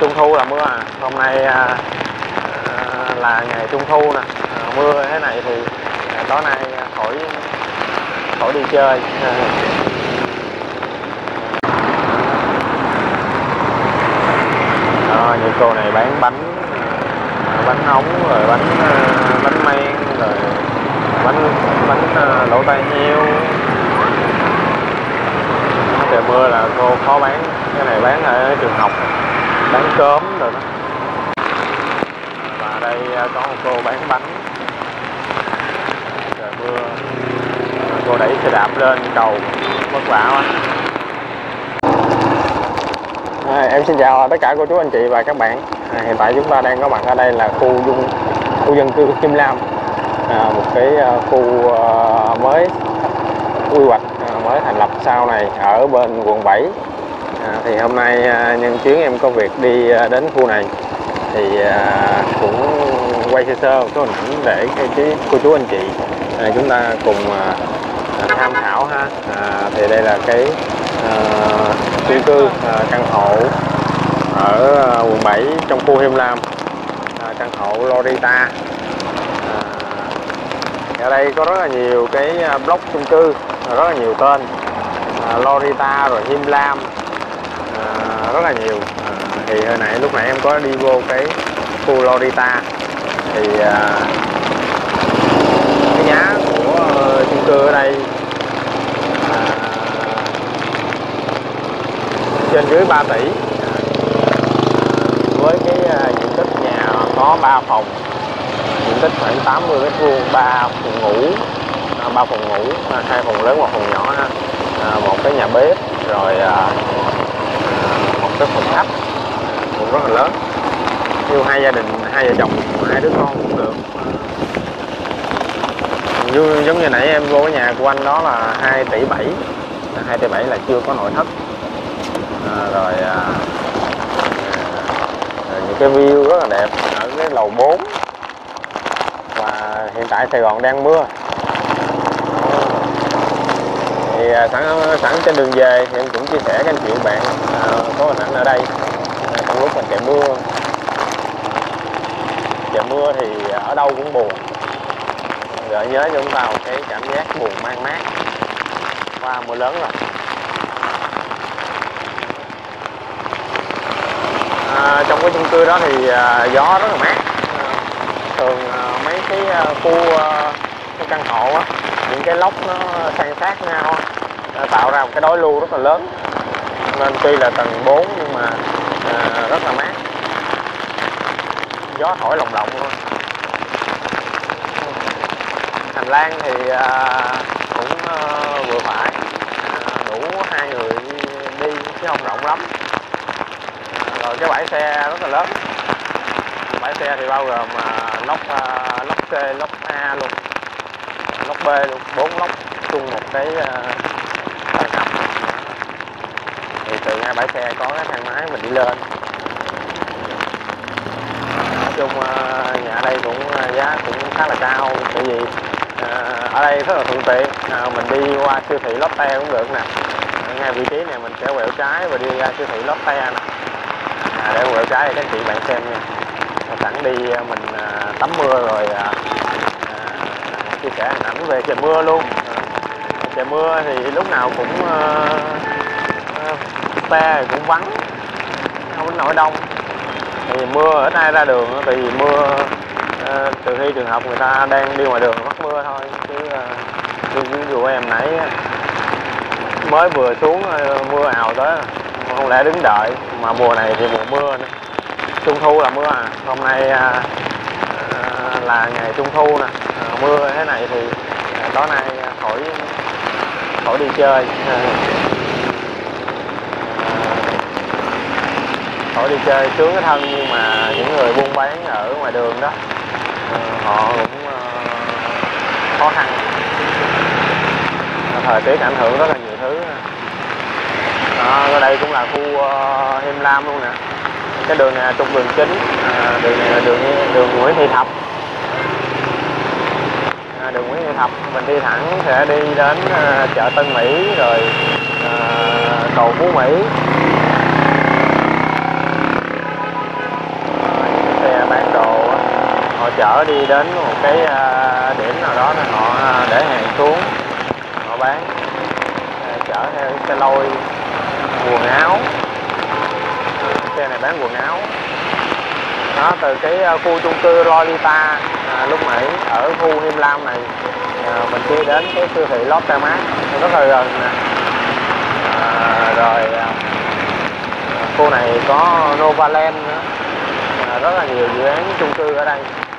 Trung thu là mưa à. Hôm nay là ngày Trung thu nè, mưa thế này thì tối nay khỏi đi chơi. Như cô này bán bánh nóng, rồi bánh men, rồi bánh lẩu tai heo. Trời mưa là cô khó bán, cái này bán ở trường học, bán cốm rồi đó. Và đây có một cô bán bánh. Trời mưa, cô đẩy xe đạp lên cầu vất vả quá. Em xin chào tất cả cô chú anh chị và các bạn. Hiện tại chúng ta đang có mặt ở đây là khu dân cư Him Lam, một cái khu mới quy hoạch mới thành lập sau này ở bên quận 7. Thì hôm nay nhân chuyến em có việc đi đến khu này thì cũng quay sơ một số hình ảnh để cô chú anh chị chúng ta cùng tham khảo ha. Thì đây là cái chung cư căn hộ ở quận 7 trong khu Him Lam, căn hộ Lorita. Ở đây có rất là nhiều cái block chung cư, rất là nhiều tên, Lorita rồi Him Lam, rất là nhiều. Thì hồi nãy lúc nãy em có đi vô cái khu Lorita thì cái giá của chung cư ở đây trên dưới 3 tỷ, với cái diện tích nhà có 3 phòng, diện tích khoảng 80 m², 3 phòng ngủ, 2 phòng lớn, 1 phòng nhỏ ha. Một cái nhà bếp, rồi một cái phòng khách cũng rất là lớn, yêu hai gia đình, 2 vợ chồng, 2 đứa con cũng được. Giống như nãy em vô cái nhà của anh đó là 2,7 tỷ, 2,7 tỷ là chưa có nội thất. Rồi những cái view rất là đẹp ở cái lầu 4. Và hiện tại Sài Gòn đang mưa, thì sẵn trên đường về thì em cũng chia sẻ các anh chị bạn có hình ảnh ở đây trong lúc mà trời mưa thì ở đâu cũng buồn, gợi nhớ cho chúng ta một cái cảm giác buồn man mát qua mưa lớn rồi. Trong cái chung cư đó thì gió rất là mát. Thường mấy cái khu cái căn hộ á, những cái lốc nó san sát nhau tạo ra một cái đối lưu rất là lớn, nên tuy là tầng 4 nhưng mà rất là mát, gió thổi lồng lộng luôn. Hành lang thì cũng vừa phải, đủ 2 người đi chứ không rộng lắm. Rồi cái bãi xe rất là lớn, bãi xe thì bao gồm lốc C, lốc A luôn, lốc B luôn, 4 lốc chung một cái tầng hầm. Thì từ ngay bãi xe có cái thang máy mình đi lên. Nói chung nhà ở đây cũng giá cũng khá là cao, tại vì ở đây rất là thuận tiện. Mình đi qua siêu thị Lotte cũng được nè, ngay vị trí này mình sẽ quẹo trái và đi ra siêu thị Lotte nè. Để quẹo trái để các anh chị bạn xem nha. Sẵn đi mình tắm mưa rồi chia sẻ hình ảnh về trời mưa luôn. Trời mưa thì lúc nào cũng xe cũng vắng, không có nổi đông. Thì mưa ít ai ra đường, tại vì mưa trừ khi trường hợp người ta đang đi ngoài đường mắc mưa thôi, chứ ví dụ em nãy mới vừa xuống mưa ào tới, không lẽ đứng đợi. Mà mùa này thì mùa mưa nữa, Trung thu là mưa à. Hôm nay là ngày Trung thu nè, mưa thế này thì tối nay khỏi đi chơi. Khỏi đi chơi sướng cái thân, nhưng mà những người buôn bán ở ngoài đường đó họ cũng khó khăn. Thời tiết ảnh hưởng rất là nhiều thứ. Ở đây cũng là khu Him Lam luôn nè. Cái đường này là trục đường chính, đường này là đường Nguyễn Thị Thập. Đường Nguyễn Thị Thập mình đi thẳng sẽ đi đến chợ Tân Mỹ, rồi cầu Phú Mỹ. chở đi đến một cái điểm nào đó nên họ để hàng xuống, họ bán, chở theo xe lôi quần áo. Xe này bán quần áo đó, từ cái khu chung cư Lolita lúc nãy ở khu Him Lam này mình đi đến cái siêu thị Lotte Mart rất là gần nè. Rồi khu này có Novaland nữa, rất là nhiều dự án chung cư ở đây.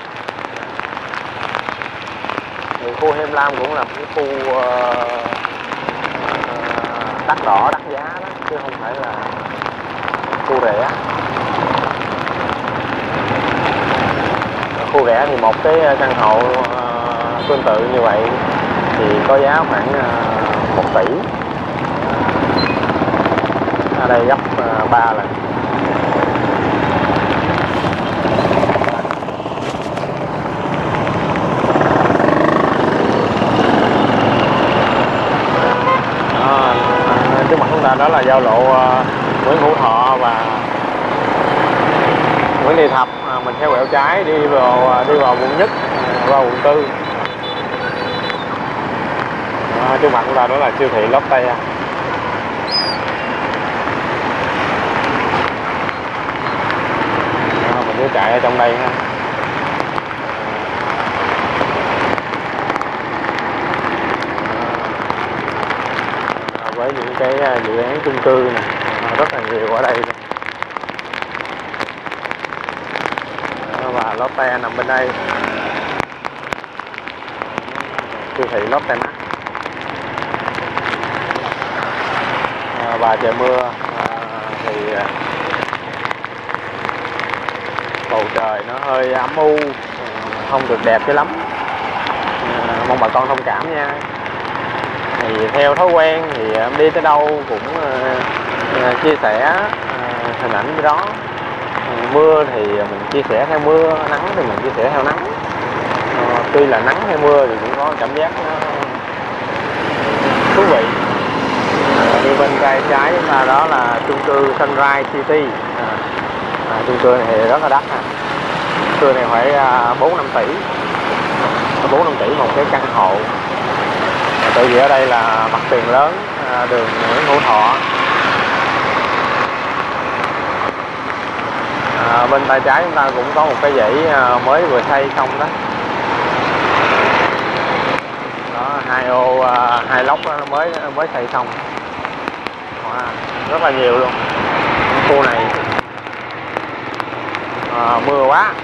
Thì khu Him Lam cũng là một cái khu đắt đỏ đắt giá đó, chứ không phải là khu rẻ. Khu rẻ thì một cái căn hộ tương tự như vậy thì có giá khoảng 1 tỷ. Ở đây gấp 3 lần. Trước mặt chúng ta đó là giao lộ Nguyễn Hữu Thọ và Nguyễn Thị Thập. Mình theo quẹo trái đi vào quận Nhất, vào quận 4. Trước mặt chúng ta đó là siêu thị Lotte. Mình cứ chạy ở trong đây ha. Với những cái dự án chung cư này rất là nhiều ở đây. Và Lotte nằm bên đây, siêu thị Lotte Mart. Và trời mưa thì bầu trời nó hơi âm u, không được đẹp cho lắm, mong bà con thông cảm nha. Thì theo thói quen thì em đi tới đâu cũng chia sẻ hình ảnh cái đó. Mưa thì mình chia sẻ theo mưa, nắng thì mình chia sẻ theo nắng. Tuy là nắng hay mưa thì cũng có cảm giác nó thú vị. Đi bên tay trái chúng ta đó là chung cư Sunrise City. Chung cư này thì rất là đắt. Chung cư này phải 4-5 tỷ, 4-5 tỷ một cái căn hộ. Tại vì ở đây là mặt tiền lớn, đường Nguyễn Hữu Thọ. Bên tay trái chúng ta cũng có một cái dãy mới vừa xây xong đó. Đó, 2 ô 2 lốc đó, mới xây xong. Rất là nhiều luôn. Khu này mưa quá.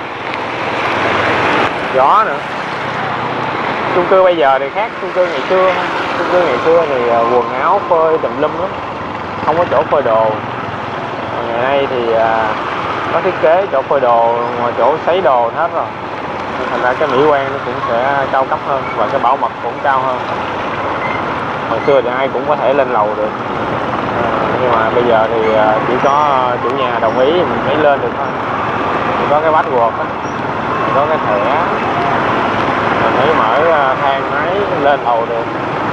Gió nữa. Chung cư bây giờ thì khác chung cư ngày xưa. Chung cư ngày xưa thì quần áo phơi tùm lum lắm, không có chỗ phơi đồ. Ngày nay thì nó thiết kế chỗ phơi đồ ngoài chỗ sấy đồ hết rồi, thành ra cái mỹ quan nó cũng sẽ cao cấp hơn và cái bảo mật cũng cao hơn. Hồi xưa thì ai cũng có thể lên lầu được, nhưng mà bây giờ thì chỉ có chủ nhà đồng ý mình mới lên được thôi. Mình có cái password á, mình có cái thẻ, mình mới mở thang máy lên lầu được.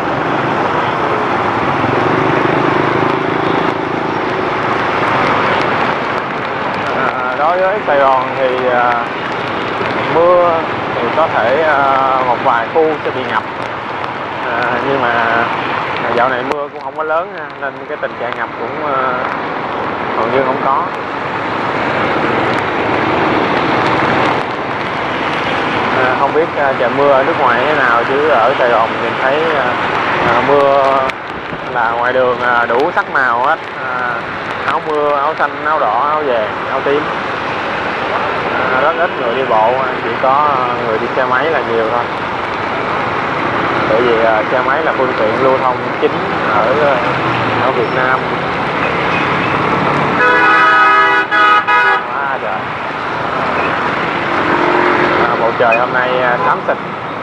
Đối với Sài Gòn thì mưa thì có thể một vài khu sẽ bị ngập, nhưng mà dạo này mưa cũng không có lớn nên cái tình trạng ngập cũng hầu như không có. Không biết trời mưa ở nước ngoài thế nào, chứ ở Sài Gòn mình thấy mưa là ngoài đường đủ sắc màu hết. Áo mưa, áo xanh, áo đỏ, áo vàng, áo tím. Rất ít người đi bộ, chỉ có người đi xe máy là nhiều thôi. Bởi vì xe máy là phương tiện lưu thông chính ở Việt Nam. Quá trời. Bầu trời hôm nay xám xịt.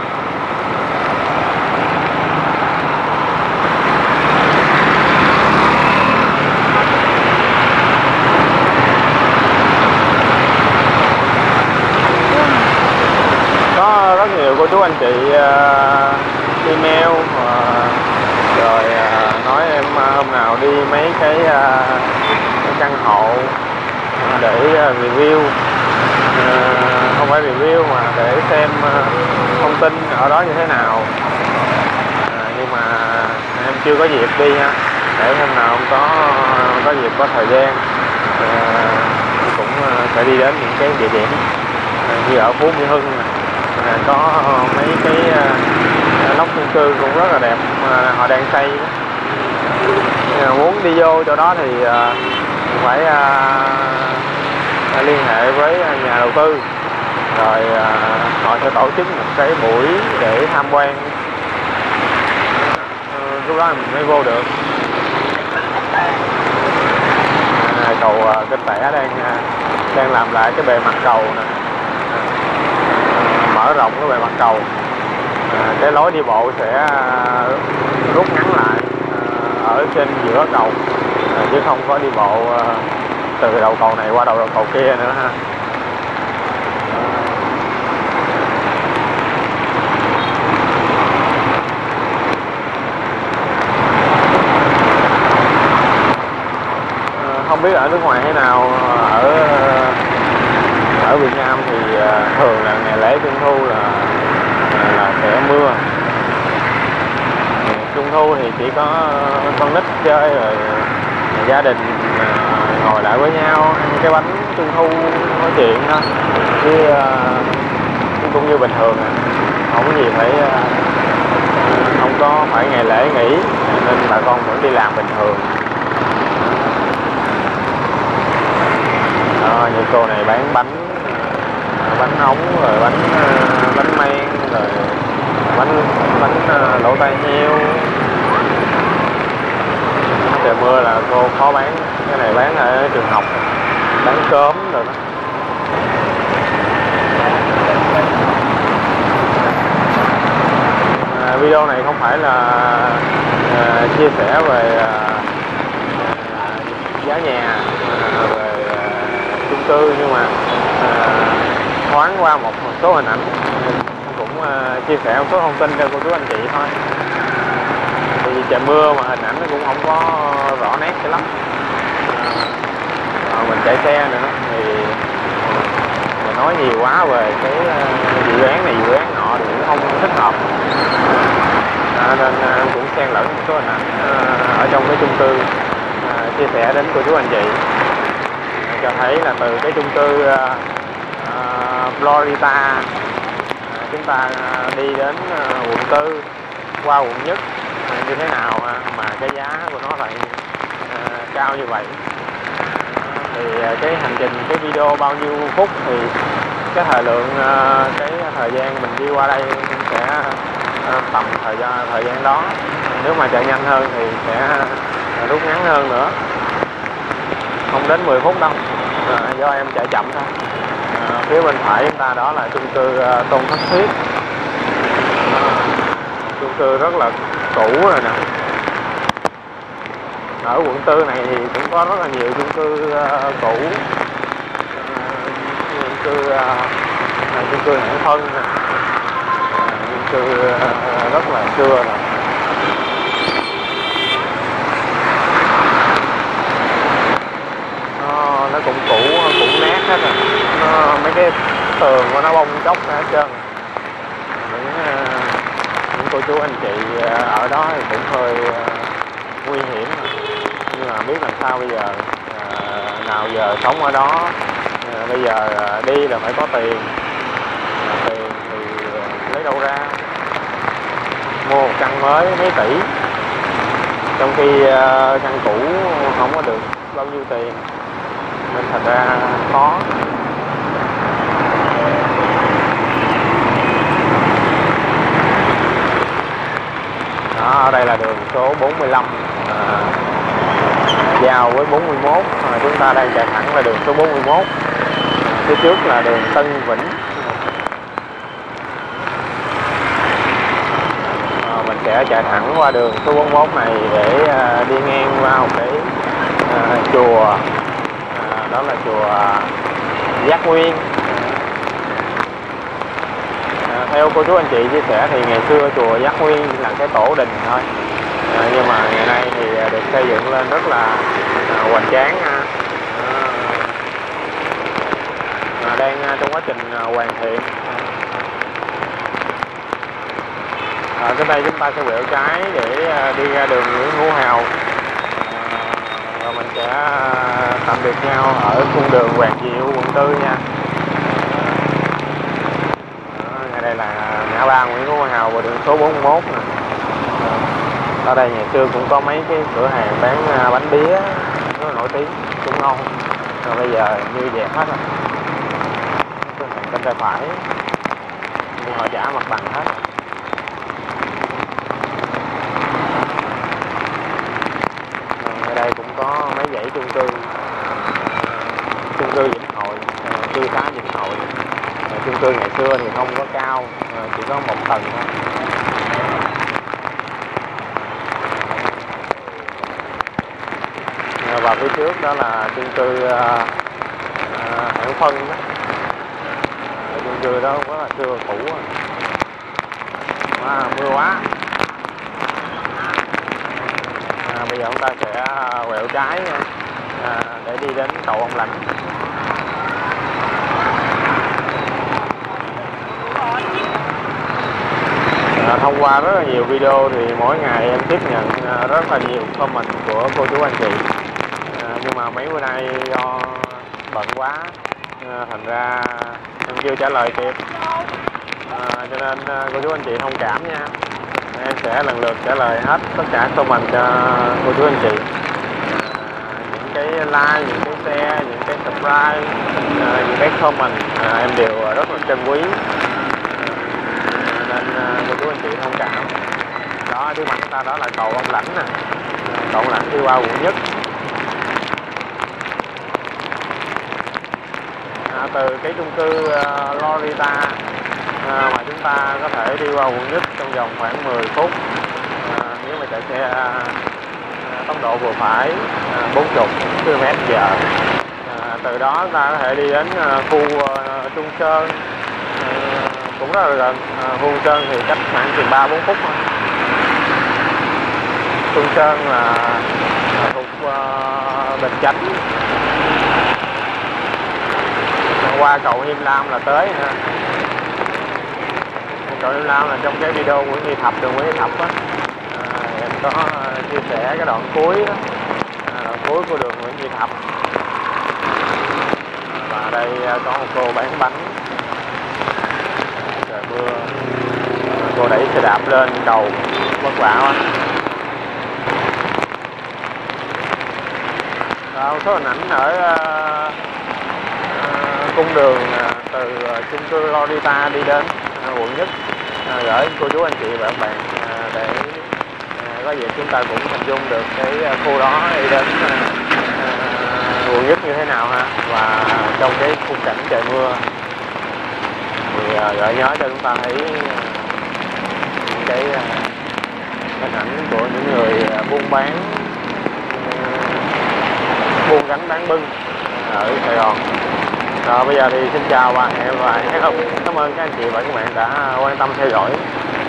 Có rất nhiều cô chú anh chị email rồi nói em hôm nào đi mấy cái căn hộ để review. Không phải quay review mà để xem thông tin ở đó như thế nào, nhưng mà em chưa có dịp đi ha. Để hôm nào không có dịp, có thời gian cũng sẽ đi đến những cái địa điểm như ở Phú Mỹ Hưng có mấy cái lốc chung cư cũng rất là đẹp họ đang xây. Muốn đi vô chỗ đó thì phải liên hệ với nhà đầu tư, rồi họ sẽ tổ chức một cái buổi để tham quan, lúc đó mình mới vô được. Cầu Kinh Tẻ đang làm lại cái bề mặt cầu nè, mở rộng cái bề mặt cầu, cái lối đi bộ sẽ rút ngắn lại ở trên giữa cầu, chứ không có đi bộ từ đầu cầu này qua đầu cầu kia nữa ha. Không biết ở nước ngoài thế nào, ở Việt Nam thì thường là ngày lễ Trung Thu là sẽ mưa. Trung Thu thì chỉ có con nít chơi, rồi gia đình ngồi lại với nhau ăn cái bánh Trung Thu nói chuyện thôi, chứ cũng như bình thường không có gì phải, không có phải ngày lễ nghỉ nên bà con vẫn đi làm bình thường. Như cô này bán bánh ống, rồi bánh men, rồi bánh lỗ tai heo. Trời mưa là cô khó bán, cái này bán ở trường học, bán cơm rồi đó. Video này không phải là chia sẻ về giá nhà, về chung cư, nhưng mà thoáng qua một số hình ảnh, cũng chia sẻ một số thông tin cho cô chú anh chị thôi. Vì trời mưa mà hình ảnh nó cũng không có rõ nét cho lắm, mình chạy xe nữa thì mình nói nhiều quá về cái dự án này dự án nọ thì cũng không thích hợp, nên cũng xen lẫn một số hình ảnh ở trong cái chung cư chia sẻ đến cô chú anh chị, cho thấy là từ cái chung cư Florida chúng ta đi đến quận 4 qua quận Nhất như thế nào mà cái giá của nó lại cao như vậy. Thì cái hành trình, cái video bao nhiêu phút thì cái thời lượng, cái thời gian mình đi qua đây sẽ tầm thời gian đó. Nếu mà chạy nhanh hơn thì sẽ rút ngắn hơn nữa, không đến 10 phút đâu, do em chạy chậm thôi. Phía bên phải chúng ta đó là chung cư Tôn Thất Thuyết, chung cư rất là cũ rồi nè. Ở quận 4 này thì cũng có rất là nhiều chung cư cũ, chung cư Hãng Phân nè, chung cư rất là xưa nè. Nó cũng cũ, cũng nát hết rồi, mấy cái tường của nó bong chóc hết trơn. Những cô chú anh chị ở đó thì cũng hơi nguy hiểm rồi. Nhưng mà biết làm sao bây giờ, nào giờ sống ở đó, bây giờ đi là phải có tiền, tiền thì lấy đâu ra mua một căn mới mấy tỷ, trong khi căn cũ không có được bao nhiêu tiền, nên thành ra khó. Đó, ở đây là đường số 45 giao với 41, chúng ta đang chạy thẳng là đường số 41, phía trước là đường Tân Vĩnh. Mình sẽ chạy thẳng qua đường số 41 này để đi ngang qua một cái chùa, đó là chùa Giác Nguyên. Theo cô chú anh chị chia sẻ thì ngày xưa chùa Giác Nguyên là cái tổ đình thôi, nhưng mà ngày nay thì được xây dựng lên rất là hoành tráng, đang trong quá trình hoàn thiện. Cái đây chúng ta sẽ quẹo trái để đi ra đường Nguyễn Hữu Hào, và mình sẽ tạm biệt nhau ở cung đường Hoàng Diệu, quận 4 nha. Ngay đây là ngã ba Nguyễn Hữu Hào và đường số 41 nè. Ở đây ngày xưa cũng có mấy cái cửa hàng bán bánh bía rất là nổi tiếng, cũng ngon. Bây giờ như dẹp hết rồi. Cửa hàng bên tay phải nhưng họ trả mặt bằng hết. Ở đây cũng có mấy dãy chung cư Vĩnh Hội, cư xá Vĩnh Hội. Chung cư ngày xưa thì không có cao, chỉ có một tầng thôi. Và phía trước đó là chung cư Hãng Phân đó. Chung cư đó rất là xưa cũ rồi. Mưa quá. Bây giờ chúng ta sẽ quẹo trái để đi đến cầu Ông Lãnh. Thông qua rất là nhiều video thì mỗi ngày em tiếp nhận rất là nhiều comment của cô chú anh chị, nhưng mà mấy bữa nay do bận quá thành ra em chưa trả lời kịp, cho nên cô chú anh chị thông cảm nha. Em sẽ lần lượt trả lời hết tất cả comment cho cô chú anh chị. Những cái like, những cái share, những cái subscribe, những cái comment em đều rất là trân quý, nên cô chú anh chị thông cảm. Đó, trước mặt chúng ta đó là cầu Ông Lãnh nè. Cầu Ông Lãnh đi qua quận Nhất. Từ cái chung cư Lorita mà chúng ta có thể đi qua quận Nhất trong vòng khoảng 10 phút nếu mà chạy xe tốc độ vừa phải 40 km/h. Từ đó chúng ta có thể đi đến khu Trung Sơn, cũng rất là gần. Khu Trung Sơn thì cách khoảng chừng 3-4 phút thôi. Trung Sơn là thuộc Bình Chánh. Qua cầu Hiêm Lam là tới ha. Cầu Hiêm Lam là trong cái video Nguyễn Thị Thập, đường Nguyễn Thị Thập á, em có chia sẻ cái đoạn cuối đó, đoạn cuối của đường Nguyễn Thị Thập. Và ở đây có một cô bán bánh. Trời mưa, cô đẩy xe đạp lên cầu vất vả quá. Một số hình ảnh ở cung đường từ chung cư Lorita đi đến quận Nhất, gửi cô chú anh chị và các bạn để có gì chúng ta cũng hình dung được cái khu đó đi đến quận Nhất như thế nào ha. Và trong cái khung cảnh trời mưa thì gợi nhớ cho chúng ta thấy cái hình ảnh của những người buôn gánh bán bưng ở Sài Gòn. Rồi bây giờ thì xin chào và hẹn gặp lại. Cảm ơn các anh chị và các bạn đã quan tâm theo dõi.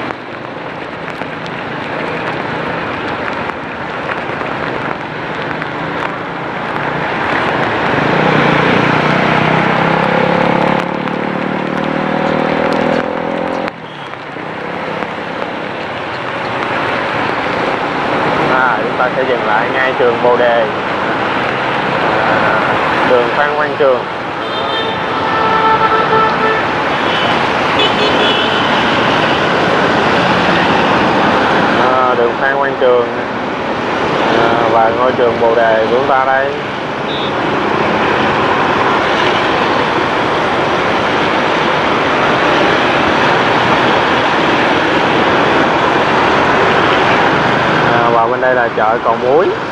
Chúng ta sẽ dừng lại ngay trường Bồ Đề, đường Phan Quang Trường. Đường Phan Quang Trường và ngôi trường Bồ Đề của chúng ta đây. Và bên đây là chợ Cầu Muối.